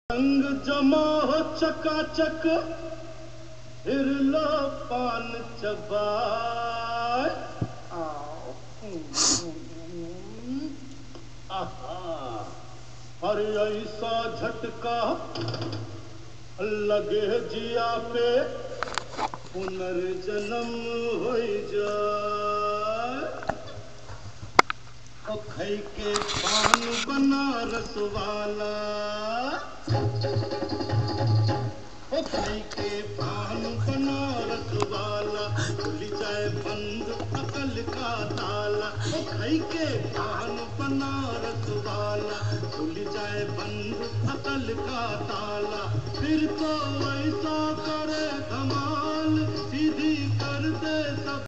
रंग जमा हो चकाचक, फिर लो पान चबाए। अरे ऐसा झटका लगे जिया पे, पुनर्जन्म हो जाए। ओ खई के पान बनारस वाला, ओ खई के पान बनारस वाला, खुल जाए बंद अकल का ताला। ओ खई के पान बनारस वाला, खुल जाए बंद अकल का ताला। फिर तो ऐसा करे धमाल, सीधी कर दे सब